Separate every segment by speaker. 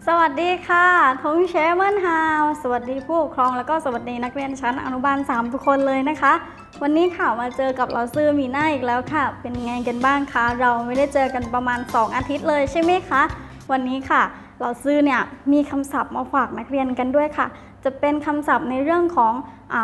Speaker 1: สวัสดีค่ะทงเชเมินฮาวสวัสดีผู้ปกครองแล้วก็สวัสดีนักเรียนชั้นอนุบาล3ทุกคนเลยนะคะ วันนี้ค่ะมาเจอกับเราซื่อมีหน้าอีกแล้วค่ะ เป็นไงกันบ้างคะเราไม่ได้เจอกันประมาณ2อาทิตย์เลยใช่ไหมคะวันนี้ค่ะเราซื่อเนี่ยมีคำศัพท์มาฝากนักเรียนกันด้วยค่ะ จะเป็นคำศัพท์ในเรื่องของ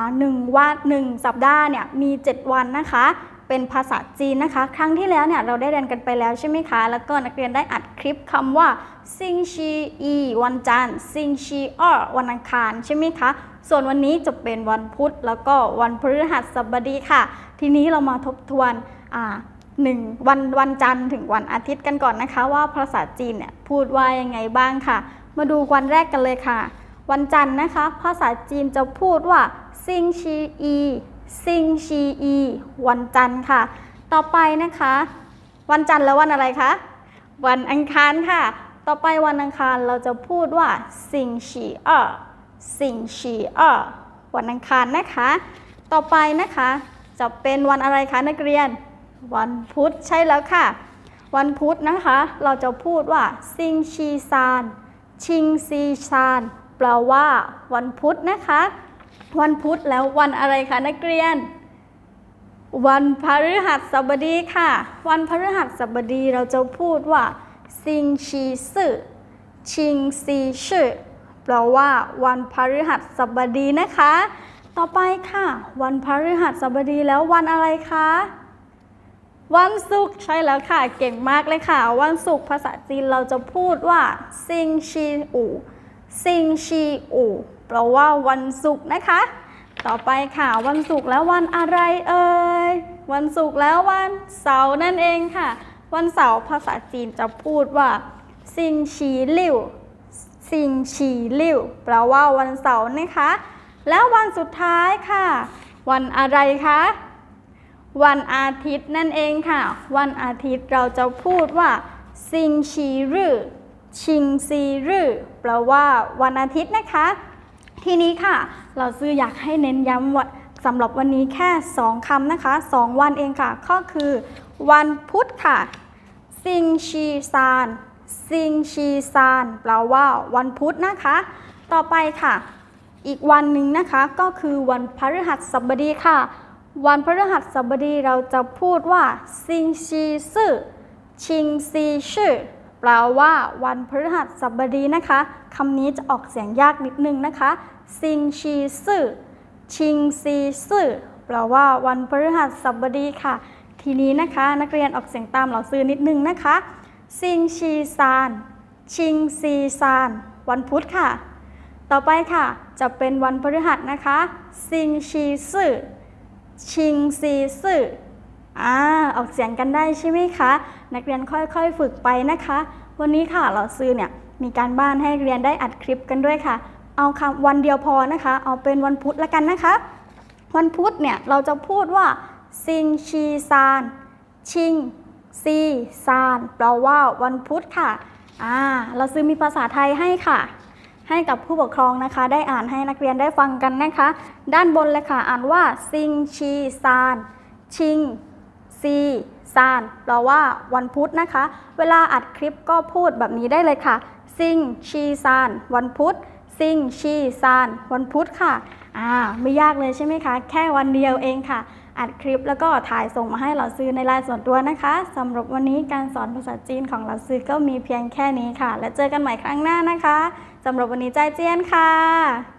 Speaker 1: 1 สัปดาห์เนี่ยมี7วันนะคะเป็นภาษาจีนนะคะครั้งที่แล้วเนี่ยเราได้เรียนกันไปแล้วใช่ไหมคะแล้วก็นักเรียนได้อัดคลิปคำว่าซิงชีอีวันจันทร์ซิงชีอ้อวันอังคารใช่ไหมคะส่วนวันนี้จะเป็นวันพุธแล้วก็วันพฤหัสบดีค่ะทีนี้เรามาทบทวนวันจันทร์ถึงวันอาทิตย์กันก่อนนะคะว่าภาษาจีนเนี่ยพูดว่ายังไงบ้างค่ะมาดูวันแรกกันเลยค่ะวันจันทร์นะคะภาษาจีนจะพูดว่าซิงชีอีซิงชีอีวันจันทร์ค่ะต่อไปนะคะวันจันทร์แล้ววันอะไรคะวันอังคารค่ะต่อไปวันอังคารเราจะพูดว่าซิงชีอ้อซิงชีอ้อวันอังคารนะคะต่อไปนะคะจะเป็นวันอะไรคะนักเรียนวันพุธใช่แล้วค่ะวันพุธนะคะเราจะพูดว่าซิงชีซานชิงซีซานแปลว่าวันพุธนะคะวันพุธแล้ววันอะไรคะนักเรียนวันพฤหัสบดีค่ะวันพฤหัสบดีเราจะพูดว่าซิงชีซื่อชิงซีชื่อแปลว่าวันพฤหัสบดีนะคะต่อไปค่ะวันพฤหัสบดีแล้ววันอะไรคะวันศุกร์ใช่แล้วค่ะเก่งมากเลยค่ะวันศุกร์ภาษาจีนเราจะพูดว่าซิงชีอู่ซิงชีอู่แปลว่าวันศุกร์นะคะต่อไปค่ะวันศุกร์แล้ววันอะไรเอ่ยวันศุกร์แล้ววันเสาร์นั่นเองค่ะวันเสาร์ภาษาจีนจะพูดว่าซิงชีลิ่วซิงชีลิ่วแปลว่าวันเสาร์นะคะแล้ววันสุดท้ายค่ะวันอะไรคะวันอาทิตย์นั่นเองค่ะวันอาทิตย์เราจะพูดว่าซิงชีรื่อชิงซีรื่อแปลว่าวันอาทิตย์นะคะทีนี้ค่ะเราซื้ออยากให้เน้นย้ำสำหรับวันนี้แค่2คำนะคะ2วันเองค่ะก็คือวันพุธค่ะซิงชีซานซิงชีซานแปลว่าวันพุธนะคะต่อไปค่ะอีกวันหนึ่งนะคะก็คือวันพฤหัสบดีค่ะวันพฤหัสบดีเราจะพูดว่าซิงชีซื่อชิงซีชื่อแปลว่าวันพฤหัสบดีนะคะคำนี้จะออกเสียงยากนิดนึงนะคะซิงชีซื่อชิงซีซื่อแปลว่าวันพฤหัสบดีค่ะทีนี้นะคะนักเรียนออกเสียงตามเราซื้อนิดนึงนะคะซิงชีซานชิงซีซานวันพุธค่ะต่อไปค่ะจะเป็นวันพฤหัสนะคะซิงชีซื่อชิงซีซื่อออกเสียงกันได้ใช่ไหมคะนักเรียนค่อยๆฝึกไปนะคะวันนี้ค่ะเราซื้อเนี่ยมีการบ้านให้เรียนได้อัดคลิปกันด้วยค่ะเอาคำวันเดียวพอนะคะเอาเป็นวันพุธละกันนะคะวันพุธเนี่ยเราจะพูดว่าซิงชีซานชิงซีซานแปลว่าวันพุธค่ะเราซื้อมีภาษาไทยให้ค่ะให้กับผู้ปกครองนะคะได้อ่านให้นักเรียนได้ฟังกันนะคะด้านบนเลยค่ะอ่านว่าซิงชีซานชิงซีซานแปลว่าวันพุธนะคะเวลาอัดคลิปก็พูดแบบนี้ได้เลยค่ะซิงชีซานวันพุธซิงชีซานวันพุธค่ะไม่ยากเลยใช่ไหมคะแค่วันเดียวเองค่ะอัดคลิปแล้วก็ถ่ายส่งมาให้เราซื้อในไลน์ส่วนตัวนะคะสำหรับวันนี้การสอนภาษาจีนของเราซื้อก็มีเพียงแค่นี้ค่ะแล้วเจอกันใหม่ครั้งหน้านะคะสำหรับวันนี้ใจเจียนค่ะ